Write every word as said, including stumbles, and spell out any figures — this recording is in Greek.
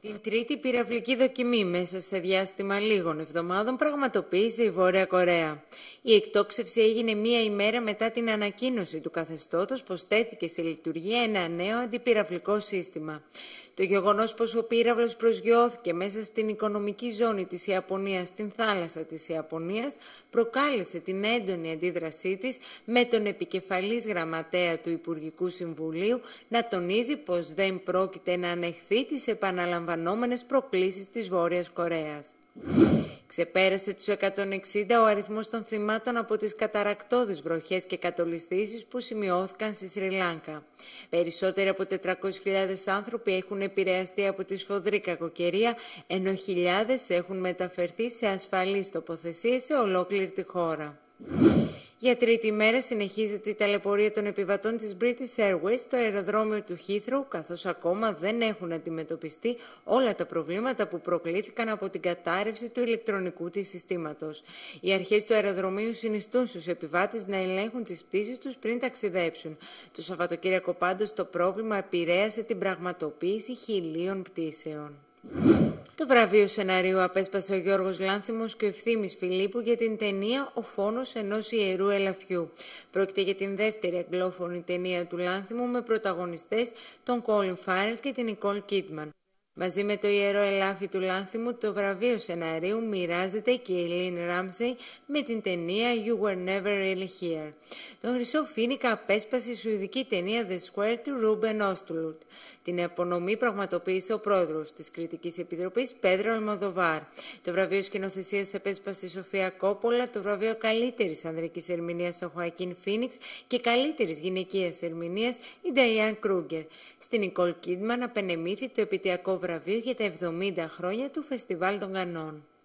Την τρίτη πυραυλική δοκιμή μέσα σε διάστημα λίγων εβδομάδων πραγματοποίησε η Βόρεια Κορέα. Η εκτόξευση έγινε μία ημέρα μετά την ανακοίνωση του καθεστώτος πως τέθηκε σε λειτουργία ένα νέο αντιπυραυλικό σύστημα. Το γεγονός πως ο πύραυλος προσγειώθηκε μέσα στην οικονομική ζώνη της Ιαπωνίας στην θάλασσα της Ιαπωνίας προκάλεσε την έντονη αντίδρασή της, με τον επικεφαλής γραμματέα του Υπουργικού Συμβουλίου να τονίζει πως δεν πρόκειται να ανεχθεί τις επαναλαμβανόμενες προκλήσεις της Βόρειας Κορέας. Ξεπέρασε τους εκατόν εξήντα ο αριθμός των θυμάτων από τις καταρρακτώδεις βροχές και κατολισθήσεις που σημειώθηκαν στη Σρι Λάνκα. Περισσότεροι από τετρακόσιες χιλιάδες άνθρωποι έχουν επηρεαστεί από τη σφοδρή κακοκαιρία, ενώ χιλιάδες έχουν μεταφερθεί σε ασφαλείς τοποθεσίες σε ολόκληρη τη χώρα. Για τρίτη μέρα συνεχίζεται η ταλαιπωρία των επιβατών της British Airways στο αεροδρόμιο του Heathrow, καθώς ακόμα δεν έχουν αντιμετωπιστεί όλα τα προβλήματα που προκλήθηκαν από την κατάρρευση του ηλεκτρονικού της συστήματος. Οι αρχές του αεροδρομίου συνιστούν στους επιβάτες να ελέγχουν τις πτήσεις τους πριν ταξιδέψουν. Το Σαββατοκύριακο πάντως το πρόβλημα επηρέασε την πραγματοποίηση χιλίων πτήσεων. Το βραβείο σεναρίου απέσπασε ο Γιώργος Λάνθιμος και ο Ευθύμης Φιλίππου για την ταινία «Ο φόνος ενός ιερού ελαφιού». Πρόκειται για την δεύτερη αγγλόφωνη ταινία του Λάνθιμου με πρωταγωνιστές τον Κόλιν Φάρελ και την Νικόλ Κίτμαν. Μαζί με το ιερό ελάφι του Λάνθιμου, το βραβείο σεναρίου μοιράζεται και η Λιν Ράμσεϊ με την ταινία You Were Never Really Here. Τον Χρυσό Φοίνικα απέσπασε η σουηδική ταινία The Square του Ρούμπεν Όστουλουτ. Την απονομή πραγματοποίησε ο πρόεδρος της Κριτικής Επιτροπής, Πέδρο Αλμοδοβάρ. Το βραβείο σκηνοθεσίας επέσπασε η Σοφία Κόπολα, το βραβείο καλύτερης ανδρικής ερμηνείας ο Χοακίν Φίνιξ και καλύτερης γυναικείας ερμηνείας η Νταϊάν Κρούγκερ. Στην Νικόλ Κίτμαν απενεμήθη το επαιτειακό βραβείο για τα εβδομήντα χρόνια του Φεστιβάλ των Κανών.